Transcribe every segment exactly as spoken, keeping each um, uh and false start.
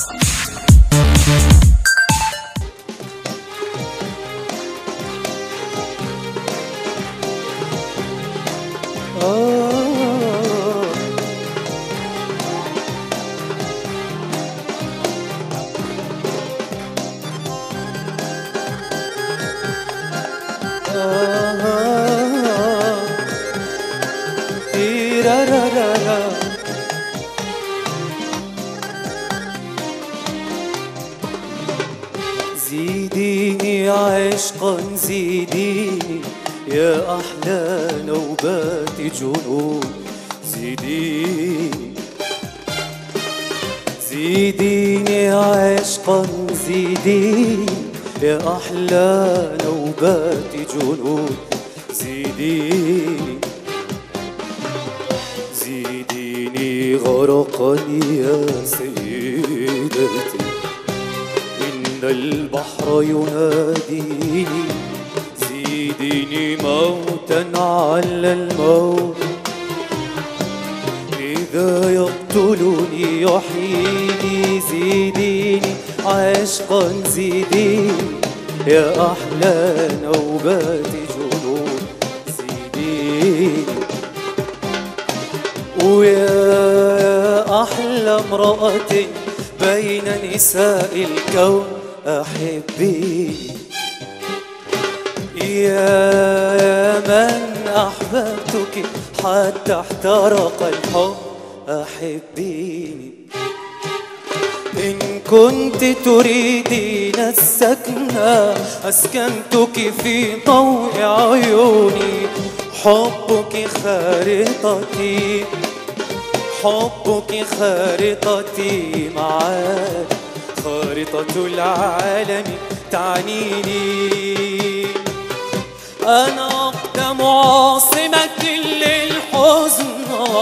زيديني عشقا زيديني يا أحلى نوبات جنون، زيديني زيديني عشقا زيديني يا أحلى نوبات جنون، زيديني زيديني غرقا يا سيدتي، إن البحر يناديني، زيديني موتا على الموت، إذا يقتلني يحييني، زيديني عشقا زيديني يا أحلى نوبات جنون، زيديني ويا أحلى امرأة بين نساء الكون أحبيني، يا من أحببتك حتى احترق الحب أحبيني، إن كنت تريدين السكنة أسكنتك في ضوء عيوني، حبك خارطتي حبك خارطتي معاك، خارطة العالم تعنيني، أنا أقدم عاصمة للحزن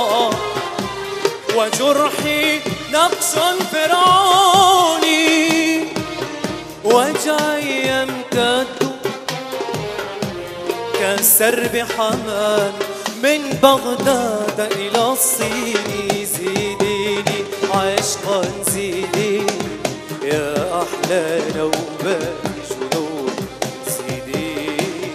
وجرحي نقش فرعوني، وجعي يمتد كسرب حمام من بغداد إلى الصين، زيديني عشقا زيديني يا أحلى نوبات جنون، زيديني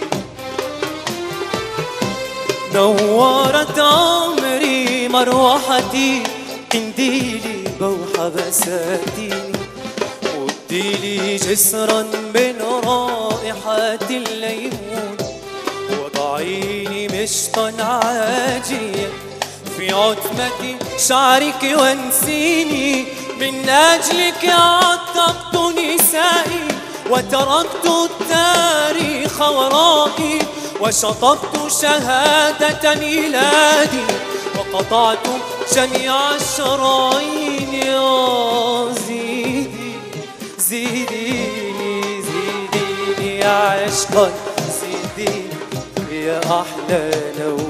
نورت عمري مروحتي، قنديلي بوح بساتيني، وديلي جسرا من رائحة الليمون، وضعيني مشطا عاجيا في عتمة شعرك وانسيني، من أجلك عتقت نسائي وتركت التاريخ ورائي، وشطبت شهادة ميلادي وقطعت جميع الشرايين، يا زيدي زيديني زيديني عشقا زيديني يا أحلى نوم.